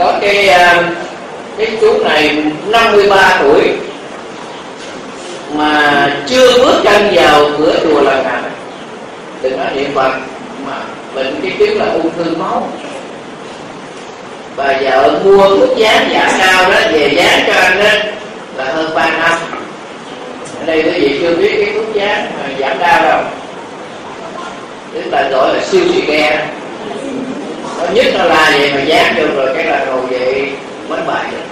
có cái chú này 53 tuổi mà chưa bước chân vào cửa chùa lần nào. Đừng nói niệm Phật, mà bệnh cái chứng là ung thư máu. Bà vợ mua thuốc giảm cao đó về dán cho anh đó là hơn 3 năm. Ở đây quý vị chưa biết cái thuốc giảm đau đâu, tức là gọi là siêu xì ke. Nó nhất nó là vậy mà dán vô rồi cái là ngồi dậy mấy bài rồi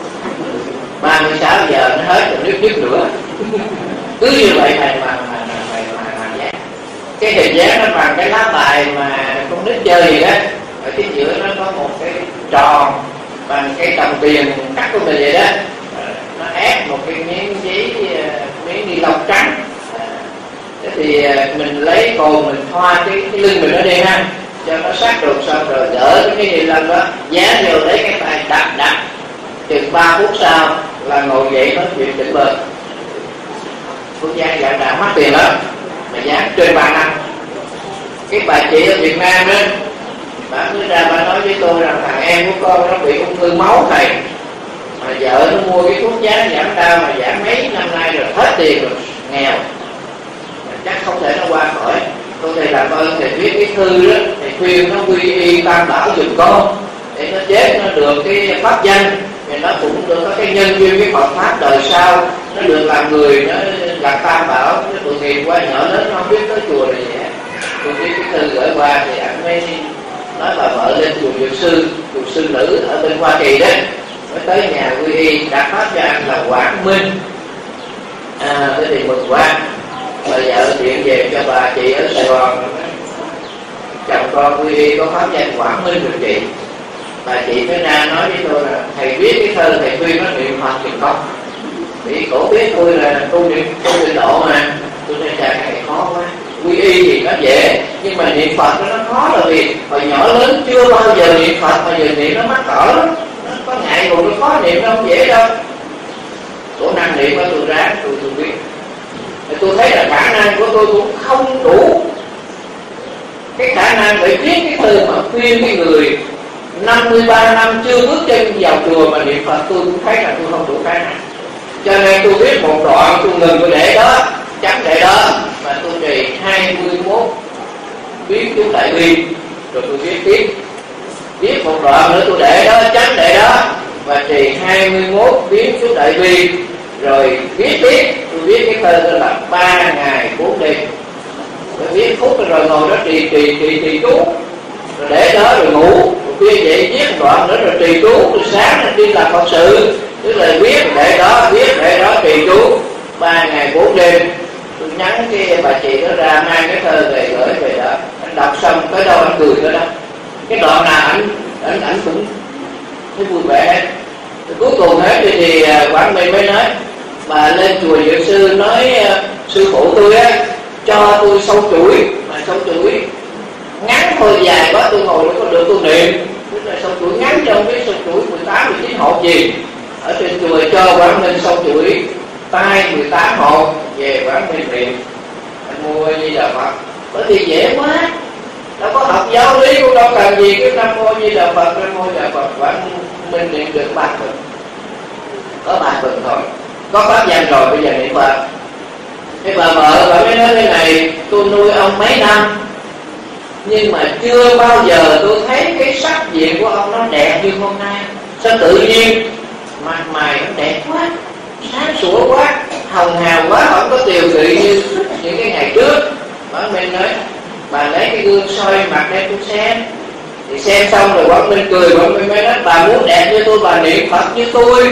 36 giờ nó hết rồi, nước nữa. Cứ như vậy mà dán. Cái hình dán nó bằng cái lá bài mà con nít chơi gì đó, ở chính giữa nó có một cái tròn bằng cái đồng tiền cắt của mình vậy đó, nó ép một cái miếng giấy, miếng ni lông trắng. Thế thì mình lấy cồn mình thoa cái lưng mình nó đi ha, cho nó sát ruột, xong rồi gỡ cái ni lông đó dán vô, lấy cái tay đập chừng 3 phút sau là ngồi dậy nói chuyện tỉnh bơ. Thuốc dán giảm đau mắc tiền lắm mà dán trên 3 năm. Cái bà chị ở Việt Nam đó, bà mới ra bà nói với tôi rằng thằng em của con nó bị ung thư máu thầy, mà vợ nó mua cái thuốc dán giảm đau mà giảm mấy năm nay rồi hết tiền rồi, nghèo, chắc không thể nó qua khỏi. Tôi thầy làm ơn thầy viết cái thư đó, thầy khuyên nó quy y tam bảo giùm con để nó chết nó được cái pháp danh, thì nó cũng được có cái nhân duyên cái Phật pháp đời sau, nó được làm người, nó làm tam bảo. Cái tội nghiệp qua nhỏ lớn nó không biết tới chùa này vậy. Tôi viết cái thư gửi qua thì anh mới nói bà vợ lên chùa Dược sư nữ ở bên Hoa Kỳ đó, mới tới nhà quy y đặt pháp cho anh là Quảng Minh. Thế thì mừng quá. Bà vợ điện về cho bà chị ở Sài Gòn, chồng con quy y có pháp danh Quảng Minh được chị. Bà chị mới ra nói với tôi là thầy viết cái thơ thầy khuyên nó niệm Phật thì không. Vì cổ biết tôi là tu niệm độ mà. Tôi nói chàng này khó quá. Quy y thì nó dễ, nhưng mà niệm Phật nó khó là vì hồi nhỏ lớn chưa bao giờ niệm Phật, mà giờ niệm nó mắc cỡ lắm. Nó có ngại ngùng, nó khó niệm, nó không dễ đâu. Cổ năng niệm đó tôi ráng, tôi biết. Tôi thấy là khả năng của tôi cũng không đủ cái khả năng để viết cái thư mà khuyên cái người 53 năm chưa bước chân vào chùa mà niệm Phật. Tôi cũng thấy là tôi không đủ khả năng, cho nên tôi viết một đoạn tôi ngừng, tôi để đó, chấm để đó, mà tôi trì 21 biến chú đại bi, rồi tôi viết một đoạn nữa tôi để đó, chấm để đó, và trì 21 biến chú đại bi, rồi viết tiếp. Tôi viết cái thơ đó là 3 ngày 4 đêm. Tôi viết phút rồi ngồi đó trì chú, rồi để đó rồi ngủ, rồi khuya dậy viết một đoạn nữa rồi trì chú, rồi sáng rồi đi làm Phật sự. Tức là viết để đó trì chú 3 ngày 4 đêm. Tôi nhắn cái bà chị đó ra mang cái thơ về gửi về đó. Anh đọc xong tới đâu anh cười tới đó. Cái đoạn nào anh cũng thấy vui vẻ hết. Cuối cùng hết thì Quảng Minh mới nói bà lên chùa Dược sư nói sư phụ tôi á cho tôi sâu chuỗi, mà sâu chuỗi ngắn thôi, dài quá tôi ngồi nó có được tôi niệm. Tức là sâu chuỗi ngắn cho không biết sâu chuỗi 18, 19 hộp gì. Ở trên chùa cho Quảng Minh sâu chuỗi tay 18 hộp về Quảng Minh niệm. Anh mua Di Đà Phật bởi vì dễ quá, đâu có học giáo lý cũng đâu cần gì cái Nam Mô Di Đà Phật, Nam Mô Di Đà Phật. Quảng Minh niệm được 3 tuần, có 3 tuần thôi, có pháp danh rồi, bây giờ niệm Phật. Cái bà vợ bà mới nói thế này: tôi nuôi ông mấy năm nhưng mà chưa bao giờ tôi thấy cái sắc diện của ông nó đẹp như hôm nay. Sao tự nhiên mặt mày nó đẹp quá, sáng sủa quá, hồng hào quá, không có tiều tụy như những cái ngày trước. Quảng Minh nói bà lấy cái gương soi mặt đem tôi xem. Thì xem xong rồi Quảng Minh cười. Quảng Minh mới nói bà muốn đẹp như tôi bà niệm Phật như tôi.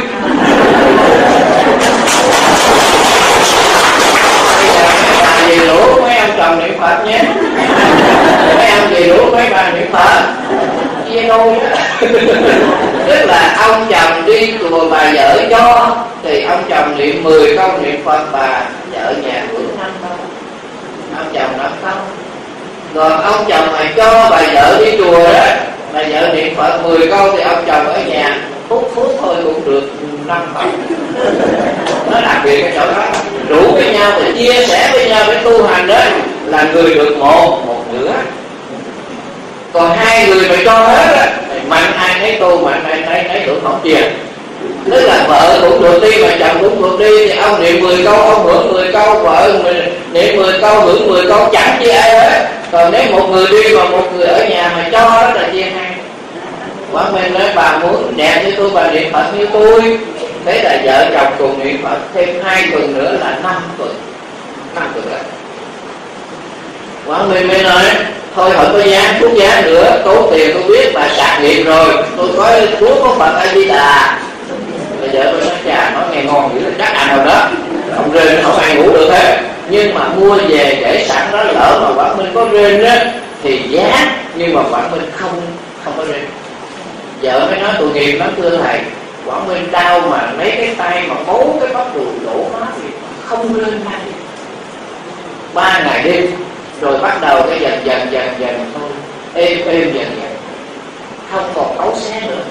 Bây giờ mấy bà gì lũ mấy ông chồng niệm Phật nhé, mấy ông gì lũ mấy bà niệm Phật chia đôi đó. Tức là ông chồng đi chùa bà vợ cho thì ông chồng niệm 10 câu niệm Phật, bà vợ nhà hưởng 5 câu, ông chồng 5 câu. Còn ông chồng mà cho bà vợ đi chùa đó, bà vợ niệm Phật 10 câu thì ông chồng ở nhà phút thôi cũng được 5 câu. Nó đặc biệt cái chỗ đó, rủ với nhau để chia sẻ với nhau để tu hành đó, là người được một nửa. Còn hai người mà cho hết á, thì mạnh ai nấy tu mà anh nấy hưởng không tiền. Tức là vợ cũng được đi mà chồng cũng được đi, thì ông niệm 10 câu ông hưởng 10 câu, vợ niệm 10 câu hưởng 10 câu, chẳng chia ai hết. Còn nếu một người đi mà một người ở nhà mà cho đó là chia hai. Quảng Minh nói bà muốn đẹp như tôi, bà niệm Phật như tôi. Thế là vợ chồng cùng niệm Phật thêm 2 tuần nữa là 5 tuần. 5 tuần rồi. Quảng Minh mới nói thôi không có giá thuốc giá nữa, tốn tiền tôi biết, bà sạc nghiệm rồi, tôi có thuốc có Phật A Di Đà. Bây giờ tôi nói chà, nói nghe ngon dữ là chắc nào đó ông rên không ai ngủ được hết. Nhưng mà mua về để sẵn đó, lỡ mà Quảng Minh có rên á thì giá, nhưng mà Quảng Minh không có rên. Vợ mới nói tội nghiệp lắm thưa thầy, Quảng Minh đau mà lấy cái tay mà bấu cái bắp đùi đổ má thì không rên ngay. 3 ngày đêm rồi bắt đầu cái dần thôi, êm dần, không còn cáu xé nữa.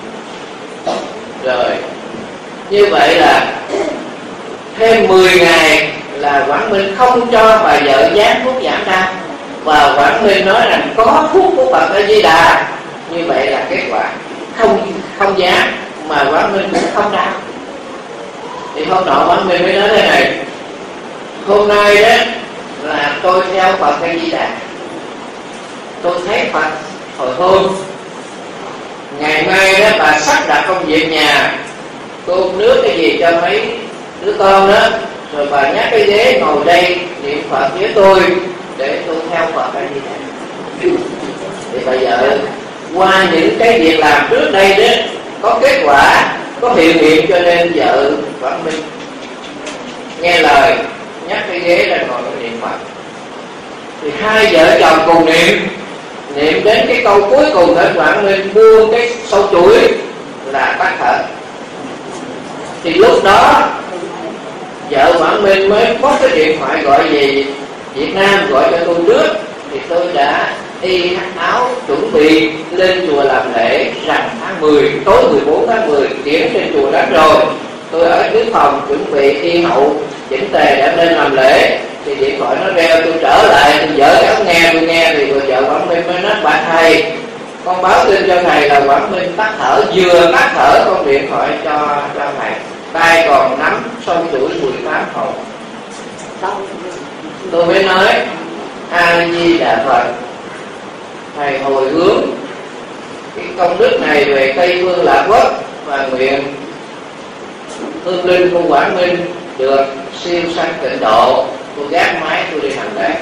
Rồi như vậy là thêm 10 ngày là Quảng Minh không cho bà vợ dán thuốc giảm đau, và Quảng Minh nói rằng có thuốc của Phật A Di Đà. Như vậy là kết quả không dán mà Quảng Minh cũng không đau. Thì hôm nọ Quảng Minh mới nói thế này: hôm nay đó là tôi theo Phật A Di Đà, tôi thấy Phật hồi hôm. Ngày mai đó bà sắp đặt công việc nhà, cơm nước cái gì cho mấy đứa con đó, rồi bà nhắc cái ghế ngồi đây niệm Phật với tôi để tôi theo Phật A Di Đà. Thì bây giờ qua những cái việc làm trước đây đó có kết quả, có hiệu nghiệm, cho nên vợ Quảng Minh nghe lời nhắc cái ghế ra ngồi niệm Phật. Thì 2 vợ chồng cùng niệm đến cái câu cuối cùng ở Quảng Minh buông cái sâu chuỗi là tắt thở. Thì lúc đó vợ Quảng Minh mới có cái điện thoại gọi về Việt Nam, gọi cho tôi trước. Thì tôi đã y áo chuẩn bị lên chùa làm lễ rằm tháng 10, tối 14 tháng 10 tiễn trên chùa đó rồi. Tôi ở dưới phòng chuẩn bị y hậu chỉnh tề để lên làm lễ. Thì điện thoại nó reo, tôi trở lại, tôi dở cái ống nghe, tôi nghe thì vợ Quảng Minh mới nói: bà thầy, con báo tin cho thầy là Quảng Minh tắt thở, vừa tắt thở con điện thoại cho thầy, tay còn nắm sâu chuỗi 18 hồn. Tôi mới nói: A Di Đà Phật, thầy hồi hướng cái công đức này về Tây Phương Lạc Quốc, và nguyện hương linh của Quảng Minh được siêu sanh tịnh độ. Tôi gác máy tôi đi hành lễ.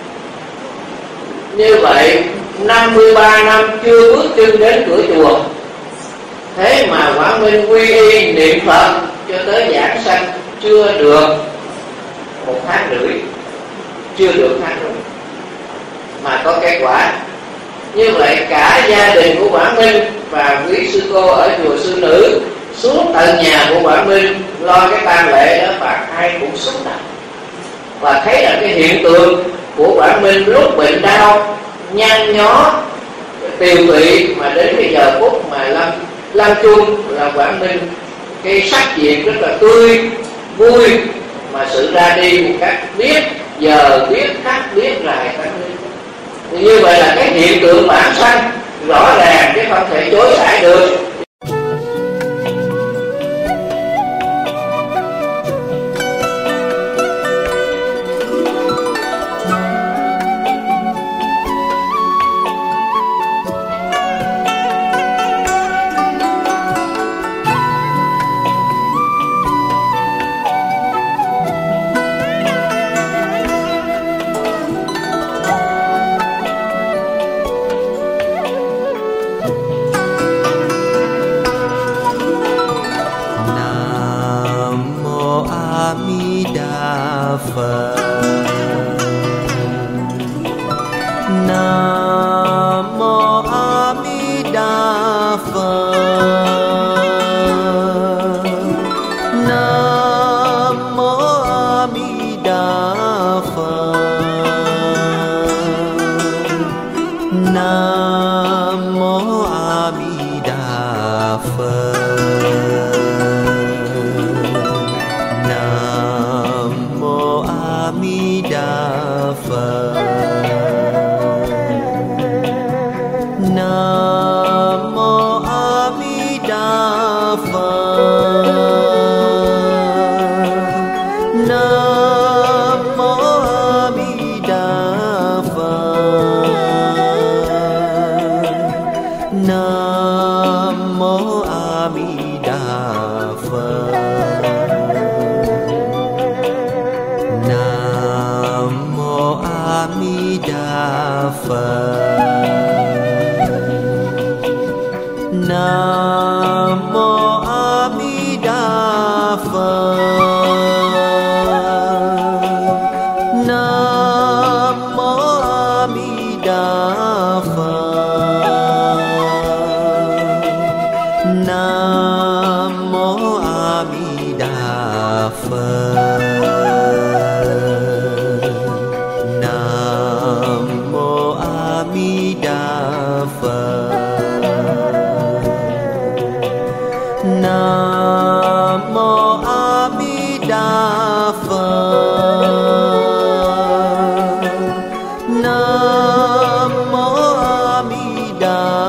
Như vậy 53 năm chưa bước chân đến cửa chùa, thế mà Quảng Minh quy y niệm Phật cho tới giảng sanh chưa được 1 tháng rưỡi, chưa được tháng rưỡi mà có kết quả. Như vậy cả gia đình của Quảng Minh và quý sư cô ở chùa Sư Nữ xuống tận nhà của Quảng Minh lo cái tang lễ đó, và ai cũng xúc động và thấy là cái hiện tượng của Quảng Minh lúc bệnh đau nhăn nhó tiều tụy, mà đến cái giờ phút mà lâm chung là Quảng Minh cái sắc diện rất là tươi vui, mà sự ra đi một cách biết giờ biết khắc biết rài các thứ. Như vậy là cái hiện tượng bản sanh rõ ràng chứ không thể chối cãi được. Nam mô Nam mô A Di Đà Phật. Nam mô A Di Đà Phật. Nam mô A Di Đà Phật. Nam mô A Di Đà Phật. Nam mô A Di Đà Phật. Nam mô A Di Đà Phật. Nam mô A Di Đà Phật. Nam mô A Di Đà